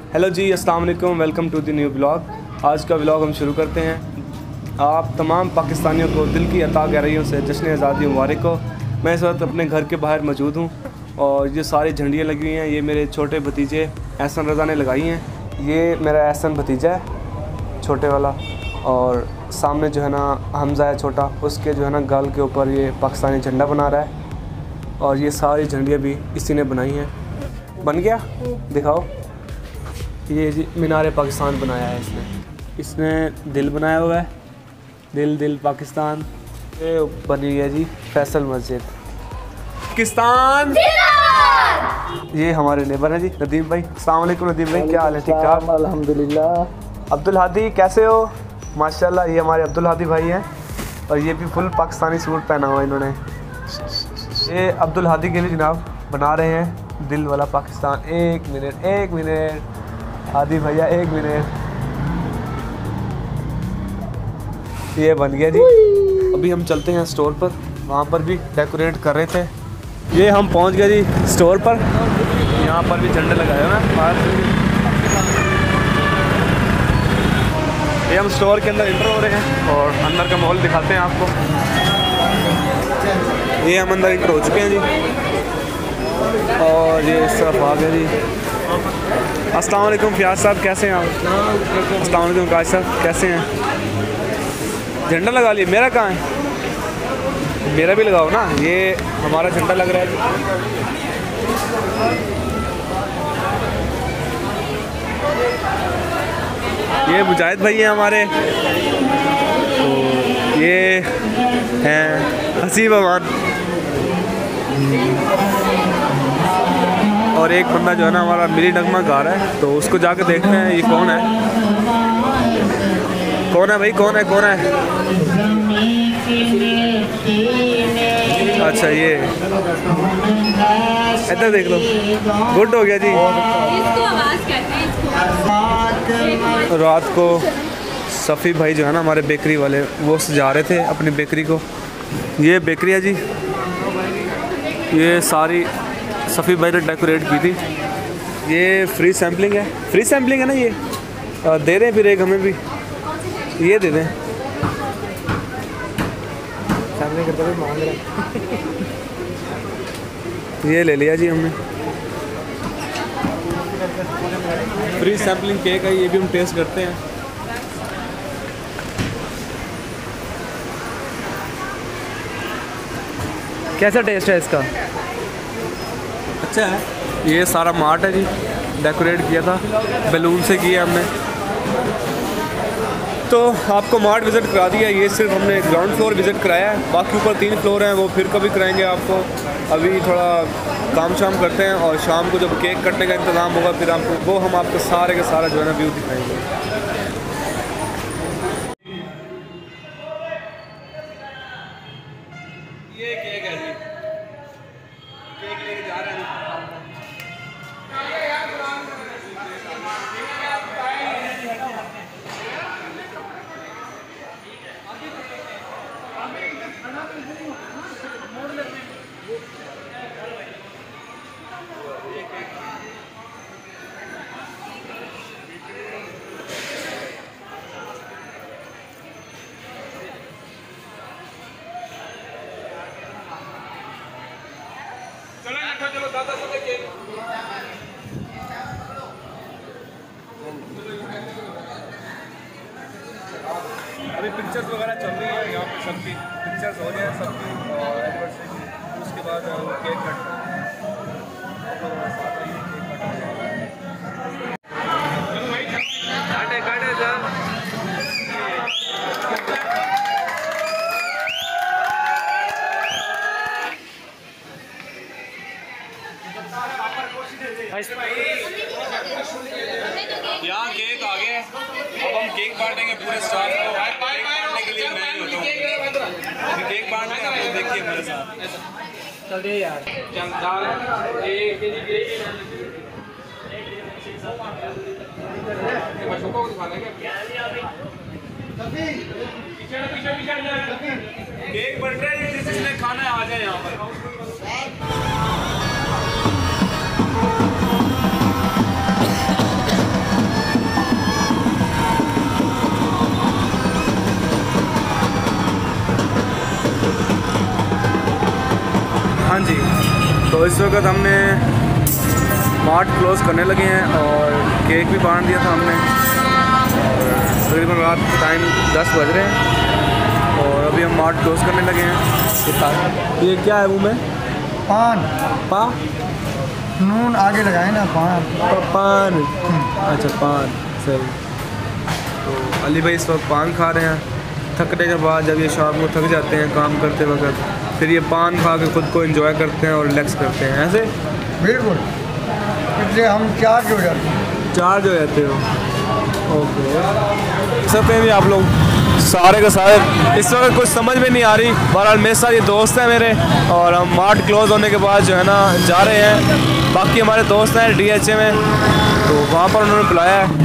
Hello ji, अस्सलाम वालेकुम, welcome to the new blog. आज का ब्लॉग हम शुरू करते हैं। आप तमाम पाकिस्तानियों को दिल की अता गहराइयों से जश्न आज़ादी मुबारक हो। मैं इस वक्त अपने घर के बाहर मौजूद हूँ और ये सारी झंडियाँ लगी हुई हैं। ये मेरे छोटे भतीजे एहसन रज़ा ने लगाई हैं। ये मेरा एहसन भतीजा है छोटे वाला, और सामने जो है ना हमज़ा है छोटा, उसके जो है ना गाल के ऊपर ये पाकिस्तानी झंडा बना रहा है। और ये सारी झंडियाँ भी इसी ने बनाई हैं। बन गया, दिखाओ। ये जी मीनार पाकिस्तान बनाया है इसने दिल बनाया हुआ है, दिल दिल पाकिस्तान। ये बनी है जी फैसल मस्जिद पाकिस्तान। ये हमारे नेबर हैं जी नदीम भाई। अस्सलाम वालेकुम नदीम भाई, क्या हाल है? ठीक ठाक अल्हम्दुलिल्लाह। अब्दुल हादी कैसे हो? माशाल्लाह, ये हमारे अब्दुल हादी भाई हैं और ये भी फुल पाकिस्तानी सूट पहना हुआ इन्होंने। ये अब्दुल हादी के लिए जनाब बना रहे हैं दिल वाला पाकिस्तान। एक मिनट हादी भैया, एक मिनट। ये बन गया जी। अभी हम चलते हैं स्टोर पर, वहाँ पर भी डेकोरेट कर रहे थे। ये हम पहुँच गए जी स्टोर पर। यहाँ पर भी झंडे लगाए हुए हैं बाहर। ये हम स्टोर के अंदर इंटर हो रहे हैं और अंदर का माहौल दिखाते हैं आपको। ये हम अंदर इंटर हो चुके हैं जी और ये इस तरफ आ गए जी। अस्सलाम वालेकुम फ़ियाज़ साहब, कैसे हैं आप? अस्सलाम वालेकुम काश साहब, कैसे हैं? झंडा लगा लिए, मेरा कहाँ है? मेरा भी लगाओ ना। ये हमारा झंडा लग रहा है। ये मुजाहिद भाई हैं हमारे, तो ये हैं हसीब अमान, और एक बंदा जो है ना हमारा मिली नगमा गा रहा है, तो उसको जाके देखते हैं ये कौन है। कौन है भाई, कौन है? अच्छा, ये इधर देख लो। गुड हो गया जी। रात को सफ़ी भाई जो है ना हमारे बेकरी वाले, वो सजा रहे थे अपनी बेकरी को। ये बेकरी है जी, ये सारी सफ़ी भाई ने डेकोरेट की थी। ये फ्री सैम्पलिंग है ना। ये दे रहे हैं फिर एक हमें भी, ये दे दें। ये ले लिया जी हमने, फ्री सैम्पलिंग केक है। ये भी हम टेस्ट करते हैं। कैसा टेस्ट है इसका? अच्छा है। ये सारा मार्ट है जी, डेकोरेट किया था, बैलून से किया हमने। तो आपको मार्ट विज़िट करा दिया। ये सिर्फ हमने ग्राउंड फ्लोर विज़िट कराया है, बाकी ऊपर 3 फ्लोर हैं, वो फिर कभी कराएंगे आपको। अभी थोड़ा काम शाम करते हैं और शाम को जब केक कटने का इंतज़ाम होगा फिर आपको वो हम आपको सारे के सारा जो है ना व्यू दिखाएंगे। ये केक है जी, केक लेके जा रहे हैं। चलो दादा को लेके। अभी पिक्चर्स वगैरह चल रही है यहाँ पे, सबकी पिक्चर्स हो रही है सबकी और एनिवर्सरी की। उसके बाद केक कटना है। यहाँ केक आ गए, अब हम केक बांटेंगे पूरे स्टाफ को। केक बांटने के लिए मैं ही होता हूँ। केक बांटने का आप देखिए मेरे साथ। चलिए यार, बच्चों को दिखाना है केक बन रहा है, जिसने खाना है आ जाए यहाँ पर। हाँ जी, तो इस वक्त हमने मार्ट क्लोज़ करने लगे हैं और केक भी बांट दिया था हमने। और तकरीबन रात के टाइम 10 बज रहे हैं और अभी हम मार्ट क्लोज़ करने लगे हैं। ये क्या है मुँह में? पान। पा नून आगे लगाए ना, पान। अच्छा पान, सही। तो अली भाई इस वक्त पान खा रहे हैं। थकने के बाद जब ये शाम को थक जाते हैं काम करते वक्त, फिर ये पान खा के ख़ुद को एंजॉय करते हैं और रिलैक्स करते हैं। ऐसे बिल्कुल, इसलिए हम चार्ज हो जाते हैं। चार्ज हो जाते हो, ओके। सकते हैं भी आप लोग सारे के सारे। इस वक्त कुछ समझ में नहीं आ रही। बहरहाल मेरे साथ ये दोस्त हैं मेरे, और हम मार्ट क्लोज़ होने के बाद जो है ना जा रहे हैं। बाकी हमारे दोस्त हैं DHA में, तो वहाँ पर उन्होंने बुलाया है।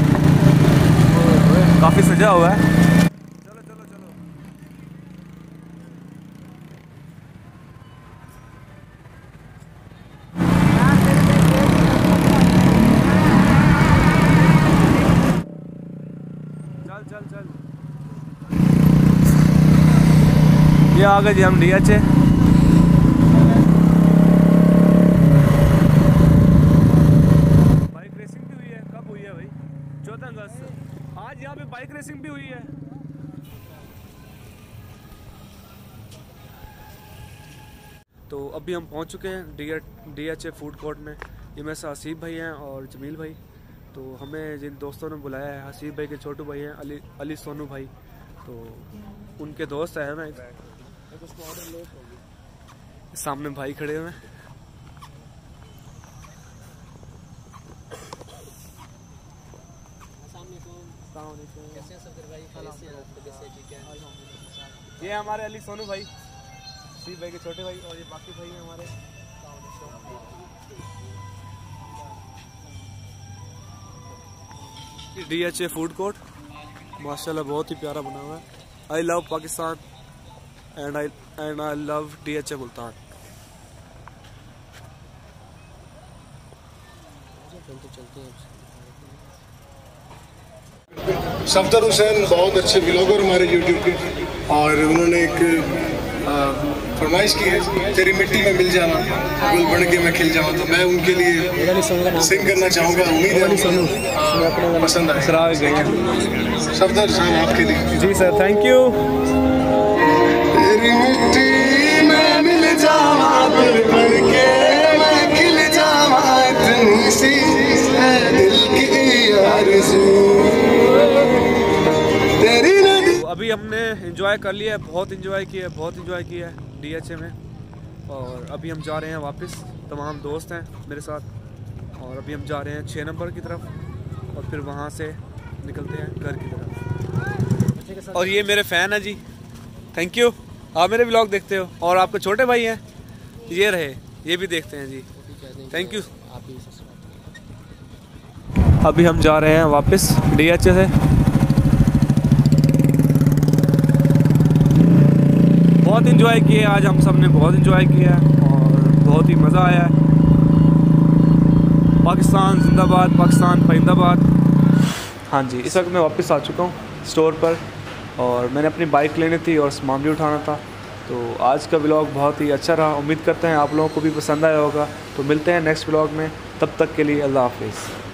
काफ़ी सजा हुआ है। चल ये आ गए जी हम DHA। बाइक रेसिंग भी हुई है। कब हुई है भाई? 14 अगस्त। आज यहाँ पे बाइक रेसिंग भी हुई है। तो अभी हम पहुँच चुके हैं DHA फूड कोर्ट में। ये मेरे साथ हसीब भाई हैं और जमील भाई। तो हमें जिन दोस्तों ने बुलाया है, हसीब भाई के छोटू भाई हैं अली सोनू भाई, तो उनके दोस्त हैं ना। सामने भाई खड़े हुए हैं। ये हमारे अली सोनू भाई, हसीब भाई के छोटे भाई, और ये बाकी भाई हैं हमारे। DHA फूड कोर्ट माशाल्लाह बहुत ही प्यारा बना हुआ है। I love Pakistan and I love DHA Multan. Safdar Hussain बहुत अच्छे व्लॉगर हमारे यूट्यूब के, और उन्होंने एक फरमाइश की है, तेरी मिट्टी में मिल जाना, गुल बन के मैं खिल जाऊँ। तो मैं उनके लिए सिंग करना चाहूँगा। उम्मीद है पसंद आए। सफदर साहब आपके लिए। जी सर, थैंक यू। तेरी मिट्टी में मिल जावा, गुल बन के मैं खिल जावा, इतनी सी है दिल की आरज़ू। अभी हमने एंजॉय कर लिया है, बहुत एंजॉय किया है DHA में। और अभी हम जा रहे हैं वापस। तमाम दोस्त हैं मेरे साथ, और अभी हम जा रहे हैं 6 नंबर की तरफ, और फिर वहाँ से निकलते हैं घर की तरफ। और ये मेरे फ़ैन है जी, थैंक यू। आप मेरे व्लॉग देखते हो, और आपके छोटे भाई हैं ये रहे, ये भी देखते हैं जी, थैंक यू। अभी हम जा रहे हैं वापस DHA से। बहुत इन्जॉय किए आज हम सब ने, बहुत इन्जॉय किया और बहुत ही मज़ा आया है। पाकिस्तान जिंदाबाद, पाकिस्तान पाइंदाबाद। हाँ जी, इस वक्त मैं वापस आ चुका हूँ स्टोर पर, और मैंने अपनी बाइक लेनी थी और सामान भी उठाना था। तो आज का व्लॉग बहुत ही अच्छा रहा। उम्मीद करते हैं आप लोगों को भी पसंद आया होगा। तो मिलते हैं नेक्स्ट व्लॉग में, तब तक के लिए अल्लाह हाफिज़।